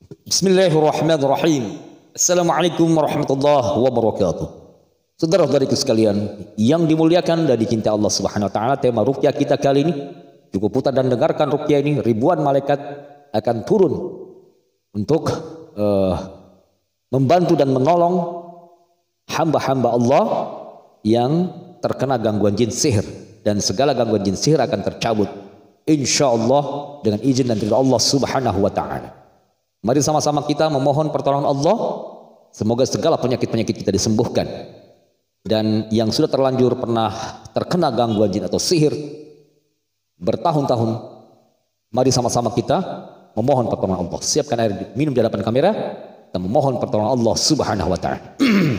Bismillahirrahmanirrahim. Assalamualaikum warahmatullahi wabarakatuh. Saudara-saudariku sekalian yang dimuliakan dan dicintai Allah Subhanahu wa taala, tema ruqyah kita kali ini, cukup putar dan dengarkan ruqyah ini. Ribuan malaikat akan turun untuk membantu dan menolong hamba-hamba Allah yang terkena gangguan jin sihir, dan segala gangguan jin sihir akan tercabut insyaallah dengan izin dan ridha Allah Subhanahu wa taala. Mari sama-sama kita memohon pertolongan Allah, semoga segala penyakit-penyakit kita disembuhkan. Dan yang sudah terlanjur pernah terkena gangguan jin atau sihir bertahun-tahun, mari sama-sama kita memohon pertolongan Allah. Siapkan air minum di hadapan kamera dan memohon pertolongan Allah Subhanahu wa taala.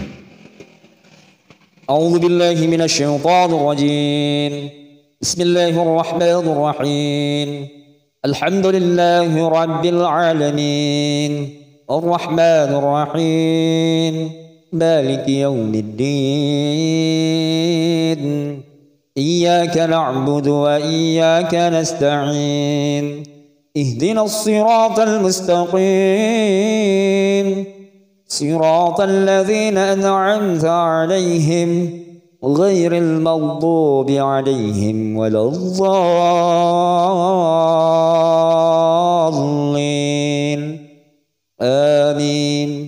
A'udzu billahi minasyaitonir rajim. Bismillahirrahmanirrahim. Alhamdulillahi rabbil alamin. Ar-Rahmanir Rahim. Maliki yaumiddin. Iyyaka na'budu wa iyyaka nasta'in. Ihdinas siratal mustaqim. Siratal ladzina an'amta 'alaihim ghairil maghdubi 'alaihim waladdallin. Amin.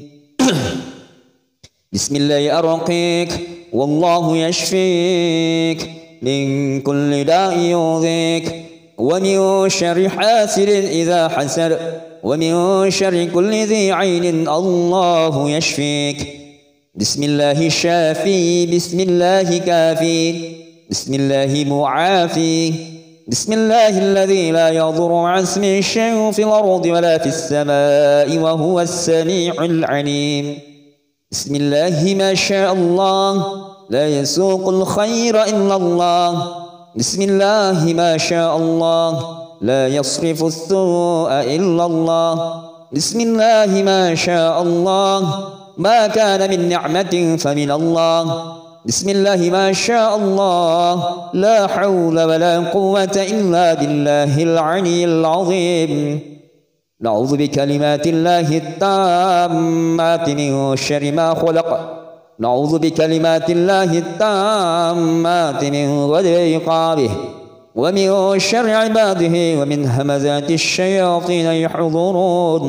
Bismillahirrahmanirrahim. Wallahu yashfik min kulli da'i yudhik wa min syarri hasidin idza hasad wa min syarri kulli dhi 'ainin. Allahu yashfik. Bismillahi syafi, bismillahi kafi, bismillahi mu'afi, bismillahilladzi la yadurru 'asmi syai'un fil ardi wa la fis samai wa huwa as-sami'ul 'alim. Bismillahi ma sya'allah la yasuqul khaira illallah. Bismillahi ma sya'allah la yasrifu as-su'a illallah. Bismillahi ma sya'allah ما كان من نعمة فمن الله. بسم الله ما شاء الله لا حول ولا قوة إلا بالله العلي العظيم. نعوذ بكلمات الله التامات من شر ما خلق. نعوذ بكلمات الله التامات من غدر عقابه ومن شر عباده ومن همزات الشياطين يحضرون.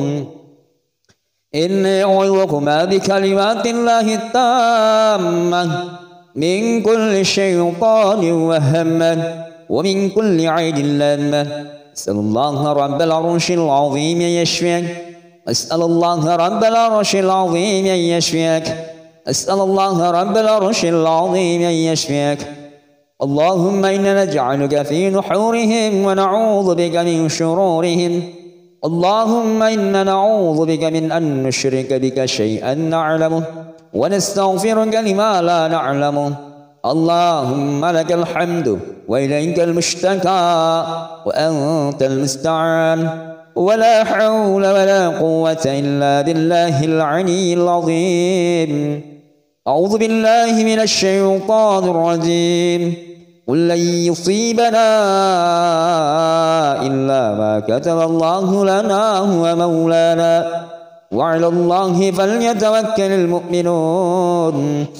إني أعوذكما بكلمات الله التامة من كل شيطان وهمة ومن كل عين لامة. أسأل الله رب العرش العظيم أن يشفيك. أسأل الله رب العرش العظيم أن يشفيك. أسأل الله رب العرش العظيم أن يشفيك. اللهم إنا نجعلك في نحورهم ونعوذ بك من شرورهم. اللهم إنا نعوذ بك من أن نشرك بك شيئا نعلمه ونستغفرك لما لا نعلمه. اللهم لك الحمد وإليك المشتكى وأنت المستعان ولا حول ولا قوة إلا بالله العلي العظيم. أعوذ بالله من الشيطان الرجيم. قل لن يصيبنا إلا ما كتب الله لنا هو مولانا وعلى الله فليتوكل المؤمنون.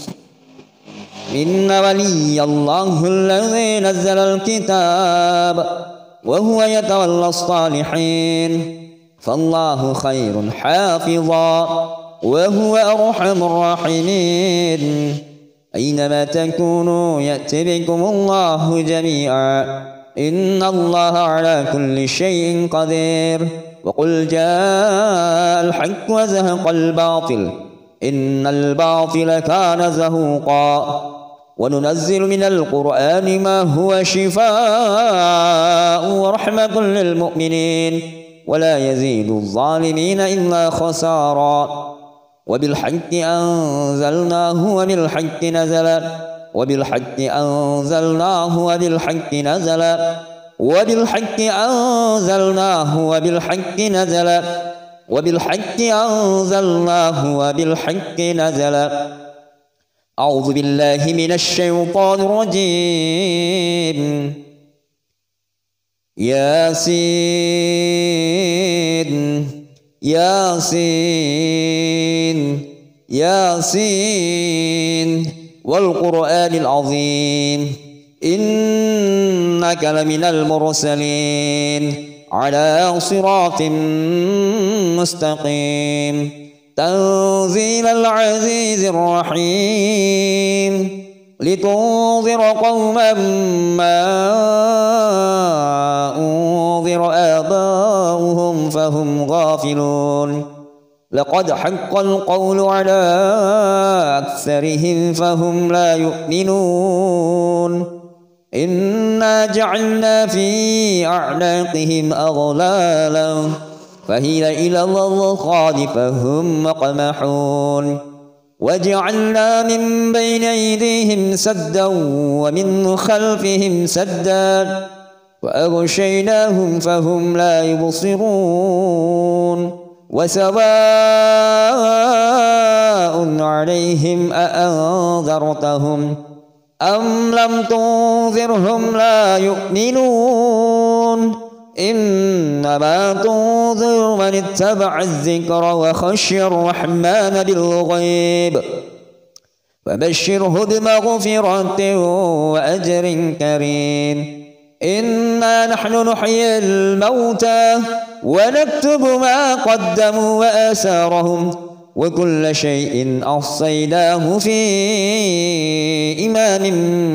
إن ولي الله الذي نزل الكتاب وهو يتولى الصالحين فالله خير حافظا وهو أرحم الراحمين. أينما تكونوا يأتي بكم الله جميعا إن الله على كل شيء قدير. وقل جاء الحق وزهق الباطل إن الباطل كان زهوقا. وننزل من القرآن ما هو شفاء ورحمة للمؤمنين ولا يزيد الظالمين إلا خسارا. وبالحق أنزلناه وبالحق نزل وبالحق أنزلناه وبالحق نزل وبالحق أنزلناه وبالحق نزل وبالحق أنزلناه وبالحق نزل. أعوذ بالله من الشيطان الرجيم. ياسين ياسين ياسين والقرآن العظيم إنك لمن المرسلين على صراط مستقيم تنزيل العزيز الرحيم لتنذر قوما ما أنذر آباؤهم فهم غافلون لقد حق القول على أكثرهم فهم لا يؤمنون إنا جعلنا في أعناقهم أغلالا فهي إلى الأذقان فهم مقمحون وجعلنا من بين أيديهم سدا ومن خلفهم سدا وأغشيناهم فهم لا يبصرون وسواء عليهم أأنذرتهم أم لم تنذرهم لا يؤمنون إنما تنذر من اتبع الذكر وخشي الرحمن بالغيب فبشره بمغفرة وأجر كريم إنا نحن نحيي الموتى ونكتب ما قدموا وآثارهم وكل شيء أحصيناه في إمام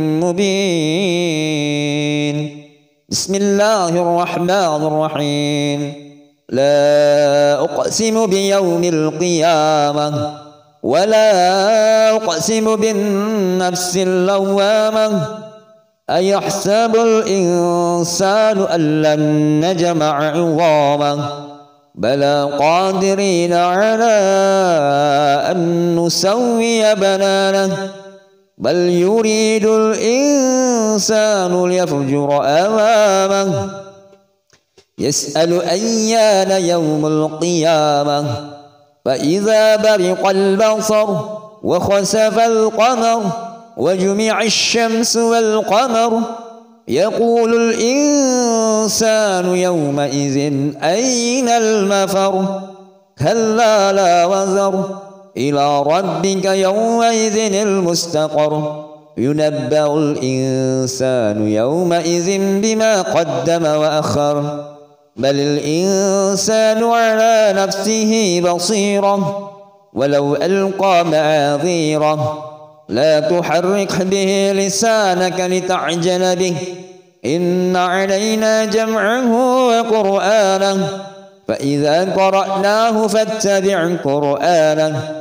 مبين بسم الله الرحمن الرحيم لا أقسم بيوم القيامة ولا أقسم بالنفس اللوامة أيحسب الإنسان أن لن نجمع عظامه بلى قادرين على أن نسوي بنانه بل يريد الإنسان ليفجر أمامه يسأل أيان يوم القيامة فإذا برق البصر وخسف القمر وجمع الشمس والقمر يقول الإنسان يومئذ أين المفر كلا لا وزر إلى ربك يومئذ المستقر ينبأ الإنسان يومئذ بما قدم وأخر بل الإنسان على نفسه بصيرة ولو ألقى معاذيره لا تحرك به لسانك لتعجل به إن علينا جمعه وقرآنه فإذا قرأناه فاتبع قرآنه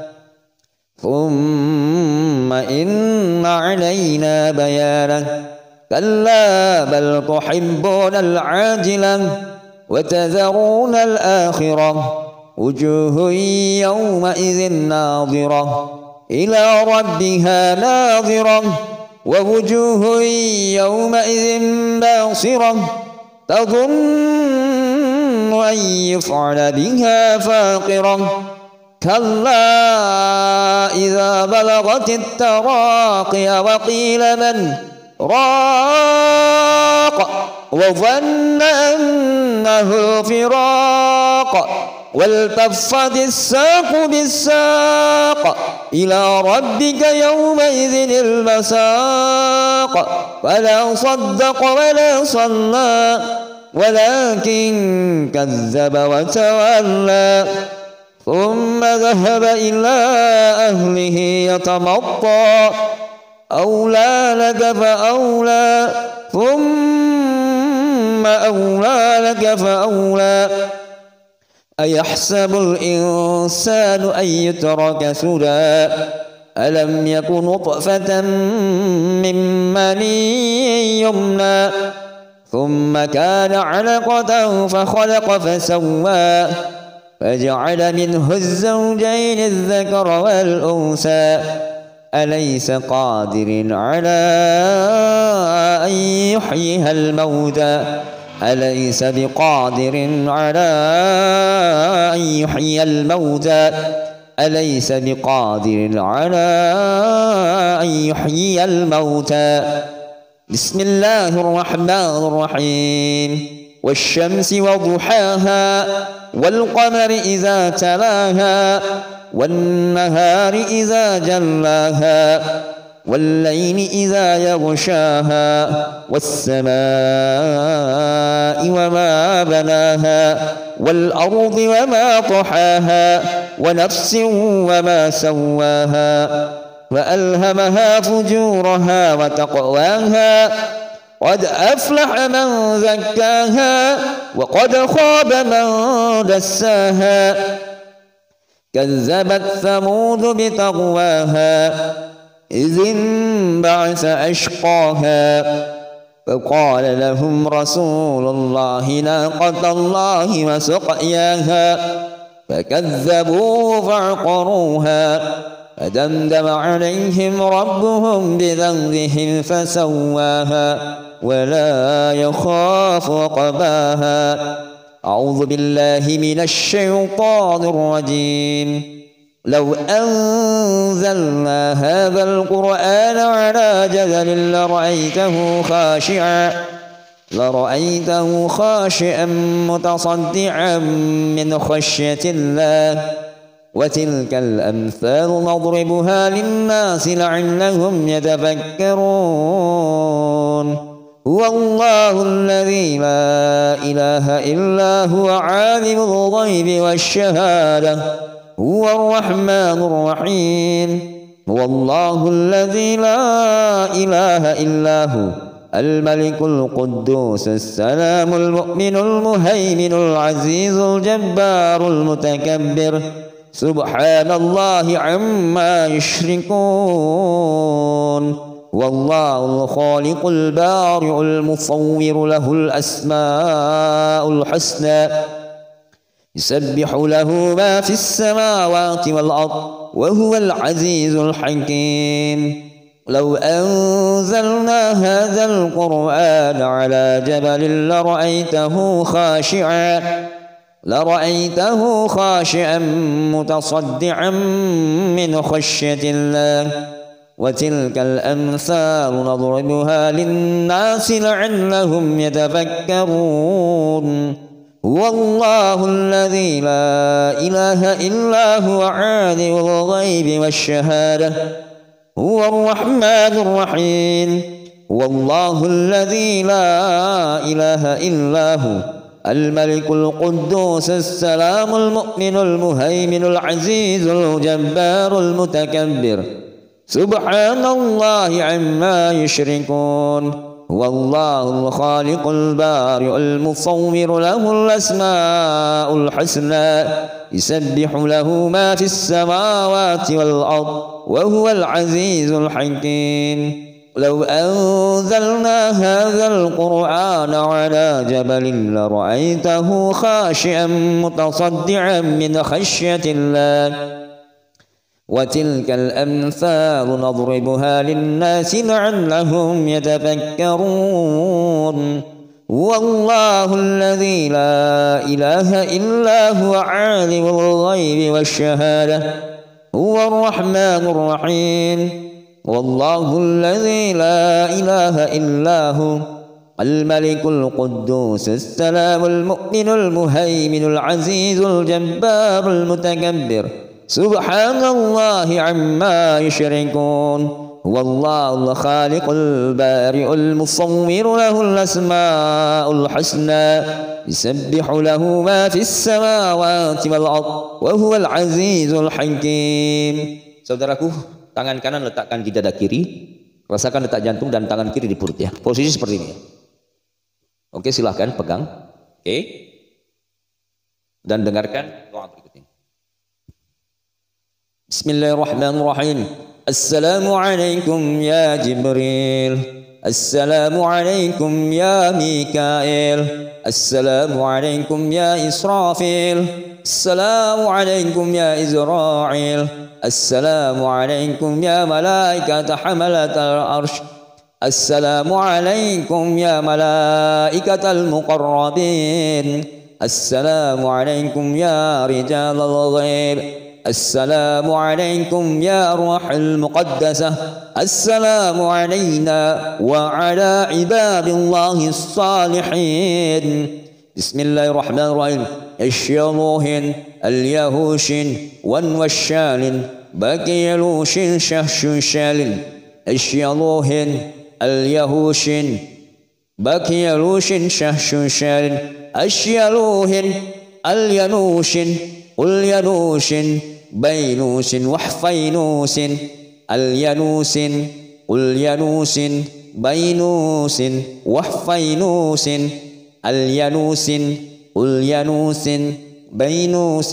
ثم إن علينا بيانه كلا بل تحبون العاجلة وتذرون الآخرة وجوه يومئذ ناظرة إلى ربها ناظرة ووجوه يومئذ باصرة تظن أن يفعل بها فاقرة كلا إذا بلغت التراقي وقيل من راق وظن أنه الفراق والتفت الساق بالساق إلى ربك يومئذ المساق فلا صدق ولا صلى ولكن كذب وتولى ثم ذهب إلى أهله يتمطى أولى لك فأولى ثم أولى لك فأولى أيحسب الإنسان أن يترك سدى ألم يك نطفة من مني يمنى ثم كان علقة فخلق فسوى فجعل منه الزوجين الذكر والأنثى أليس قادر على أن يحيي الموتى أليس بقادر على أن يحيي الموتى أليس بقادر على أن يحيي الموتى بسم الله الرحمن الرحيم والشمس وضحاها والقمر إذا تلاها والنهار إذا جلاها والليل إذا يغشاها والسماء وما بناها والأرض وما طحاها ونفس وما سواها فألهمها فجورها وتقواها قد أفلح من زكاها وقد خاب من دساها كذبت ثمود بطغواها إذ انبعث أشقاها فقال لهم رسول الله ناقة الله وسقياها فكذبوه فعقروها فدمدم عليهم ربهم بذنبهم فسواها ولا يخاف عقباها. أعوذ بالله من الشيطان الرجيم. لو أنزلنا هذا القرآن على جبل لرأيته خاشعا متصدعا من خشية الله وتلك الأمثال نضربها للناس لعلهم يتفكرون. هو الله الذي لا إله إلا هو عالم الغيب والشهادة هو الرحمن الرحيم. هو الله الذي لا إله إلا هو الملك القدوس السلام المؤمن المهيمن العزيز الجبار المتكبر سبحان الله عما يشركون. والله الخالق البارئ المصور له الأسماء الحسنى يسبح له ما في السماوات والأرض وهو العزيز الحكيم. لو أنزلنا هذا القرآن على جبل لرأيته خاشعا متصدعا من خشية الله وتلك الأمثال نضربها للناس لعلهم يتفكرون. هو الله الذي لا إله إلا هو عالم الغيب والشهادة هو الرحمن الرحيم. هو الله الذي لا إله إلا هو الملك القدوس السلام المؤمن المهيمن العزيز الجبار المتكبر سبحان الله عما يشركون. هو الله الخالق البارئ المصور له الأسماء الحسنى يسبح له ما في السماوات والأرض وهو العزيز الحكيم. لو أنزلنا هذا القرآن على جبل لرأيته خاشعا متصدعا من خشية الله وتلك الأمثال نضربها للناس لعلهم يتفكرون. هو الله الذي لا إله إلا هو عالم الغيب والشهادة هو الرحمن الرحيم. والله الذي لا إله إلا هو الملك القدوس السلام المؤمن المهيمن العزيز الجبار المتكبر سبحان الله عما يشركون. هو الله الخالق البارئ المصور له الأسماء الحسنى يسبح له ما في السماوات والأرض وهو العزيز الحكيم. Saudaraku, tangan kanan letakkan di dada kiri, rasakan detak jantung dan tangan kiri di perut ya. Posisi seperti ini. Oke, silahkan pegang. Oke. Dan dengarkan doa berikut ini. Bismillahirrahmanirrahim. Assalamualaikum ya Jibril. Assalamualaikum ya Mikail. Assalamualaikum ya Israfil. Assalamualaikum ya Izrail. Assalamualaikum ya malaikata hamalatal arsh. Assalamualaikum ya malaikatal muqarrabin. Assalamualaikum ya rijalal ghaib. Assalamualaikum ya ruhul muqaddasah. Assalamu alayna wa ala ibadillahi salihin. بسم الله الرحمن الرحيم الشياطين اليهوش والوشال بكيلوش شهشوشال الشياطين اليهوش بكيلوش شهشوشال الشياطين الينوش الينوش بينوس وحفينوس الينوس الينوس بينوس وحفينوس الينوس الينوس بينوس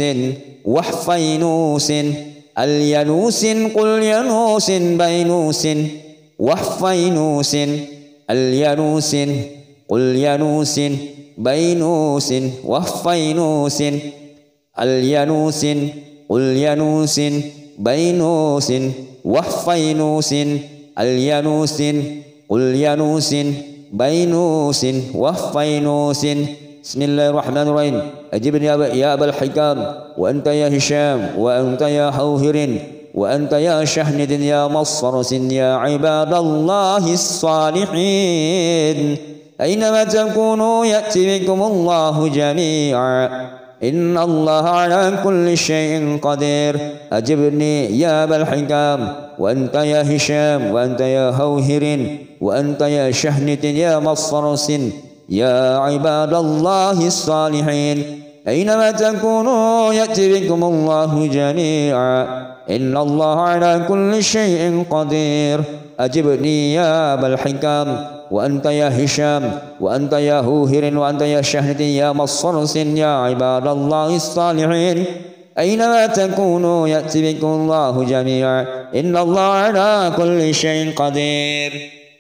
وحفينوس الينوس قل ينوس بينوس وحفينوس الينوس قل ينوس بينوس وحفينوس الينوس قل ينوس بينوس وحفينوس الينوس قل ينوس بينوس وحفينوس بسم الله الرحمن الرحيم أجبني يا أبا الحكام وأنت يا هشام وأنت يا حوهر وأنت يا شهند يا مصرس يا عباد الله الصالحين أينما تكونوا يأتي بكم الله جميعا إن الله على كل شيء قدير أجبني يا أبا الحكام وأنت يا هشام وأنت يا هوهر وأنت يا شهنت يا مصرس يا عباد الله الصالحين أينما تكونوا يأتي بكم الله جميعا إن الله على كل شيء قدير أجبني يا أبا الحكام وأنت يا هشام وأنت يا هوهر وأنت يا شهد يا مصرس يا عباد الله الصالحين أينما تكونوا يأتي بكم الله جميعا إن الله على كل شيء قدير.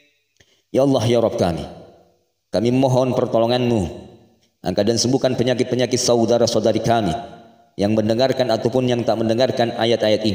Ya Allah ya Rabb kami mohon pertolongan-Mu angkat dan sembuhkan penyakit-penyakit saudara-saudari kami yang mendengarkan ataupun yang tak mendengarkan ayat-ayat ini,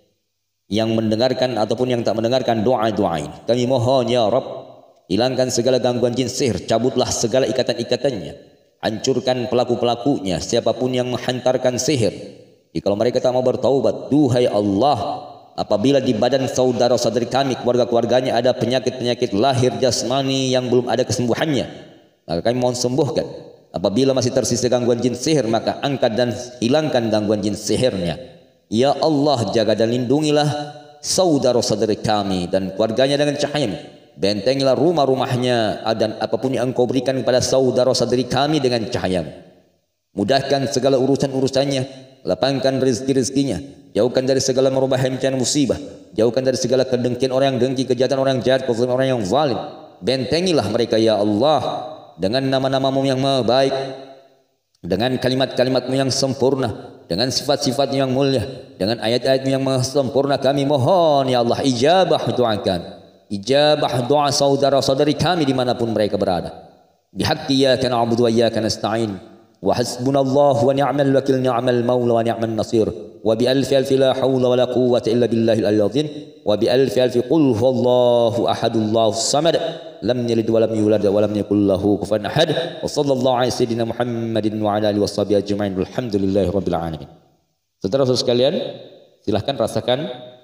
yang mendengarkan ataupun yang tak mendengarkan doa-doa ini. Kami mohon ya Rabb, hilangkan segala gangguan jin sihir, cabutlah segala ikatan-ikatannya, hancurkan pelaku-pelakunya, siapapun yang menghantarkan sihir. Jika mereka tak mau bertaubat, duhai Allah, apabila di badan saudara-saudari kami, keluarga-keluarganya ada penyakit-penyakit lahir jasmani yang belum ada kesembuhannya, maka kami mohon sembuhkan. Apabila masih tersisa gangguan jin sihir, maka angkat dan hilangkan gangguan jin sihirnya. Ya Allah, jaga dan lindungilah saudara-saudari kami dan keluarganya dengan cahaya-Mu. Bentengilah rumah-rumahnya dan apapun yang Engkau berikan kepada saudara-saudari kami dengan cahaya-Mu. Mudahkan segala urusan-urusannya, lapangkan rezeki-rezekinya, jauhkan dari segala merubah bencana musibah, jauhkan dari segala kedengkian orang yang dengki, kejahatan orang yang jahat, kezaliman orang yang zalim. Bentengilah mereka ya Allah dengan nama-nama-Mu yang baik, dengan kalimat-kalimat-Mu yang sempurna, dengan sifat-sifat-Mu yang mulia, dengan ayat-ayat-Mu yang sempurna. Kami mohon ya Allah, ijabah doa kami, ijabah doa saudara-saudari kami dimanapun mereka berada. Bihaqqi iyyaka na'budu wa iyyaka nasta'in. وحسبنا الله ونعم الوكيل نعم المولى ونعم النصير وبألف ألف لا حول ولا قوة إلا بالله العلي العظيم وبألف ألف قل هو الله أحد الله الصمد لم يلد ولم يولد ولم يكن له كفوا أحد وصلى الله على سيدنا محمد وعلى آله وصحبه أجمعين والحمد لله رب العالمين. Saudara-saudara sekalian, silahkan rasakan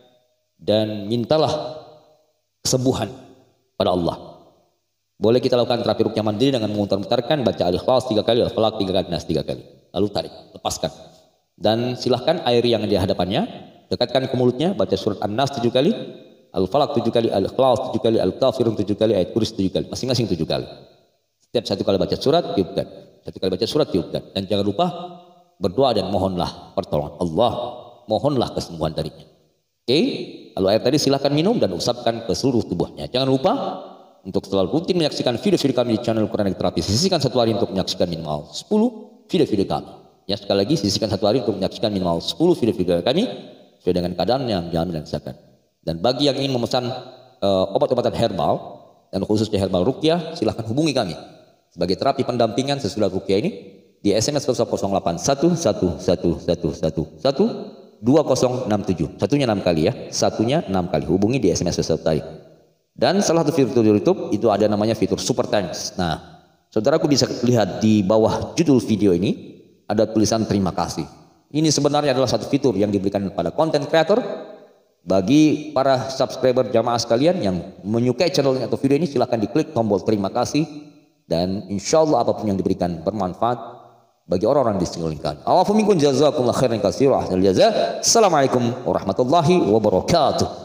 dan mintalah kesembuhan pada Allah. Boleh kita lakukan terapi ruqyah mandiri dengan memutar-mutarkan, baca Al-Ikhlas 3 kali, Al-Falaq 3 kali, Nas 3 kali. Lalu tarik, lepaskan. Dan silahkan air yang di hadapannya, dekatkan ke mulutnya, baca surat An-Nas 7 kali, Al-Falaq 7 kali, Al-Ikhlas 7 kali, Al-Kafirun 7 kali, ayat kursi 7 kali. Masing-masing 7 kali. Setiap satu kali baca surat, tiupkan. Satu kali baca surat, tiupkan. Dan jangan lupa berdoa dan mohonlah pertolongan Allah. Mohonlah kesembuhan darinya. Oke? Lalu air tadi silahkan minum dan usapkan ke seluruh tubuhnya. Jangan lupa untuk selalu rutin menyaksikan video-video kami di channel Quranic Therapy. Sisihkan satu hari untuk menyaksikan minimal 10 video-video kami. Ya, sekali lagi sisihkan satu hari untuk menyaksikan minimal 10 video-video kami sesuai dengan keadaan yang diambil dan disahkan. Dan bagi yang ingin memesan obat-obatan herbal dan khususnya herbal ruqyah, silahkan hubungi kami sebagai terapi pendampingan sesudah ruqyah ini di SMS 0811 2067. Satunya 6 kali ya, satunya 6 kali. Hubungi di SMS tadi. Dan salah satu fitur YouTube itu ada namanya fitur Super Thanks. Nah, saudaraku bisa lihat di bawah judul video ini ada tulisan terima kasih. Ini sebenarnya adalah satu fitur yang diberikan pada content creator bagi para subscriber jamaah sekalian yang menyukai channel atau video ini. Silahkan diklik tombol terima kasih dan insyaallah apapun yang diberikan bermanfaat bagi orang-orang di sekelilingkan. Awafu minkum jazakumullah khairan katsiran. Assalamualaikum warahmatullahi wabarakatuh.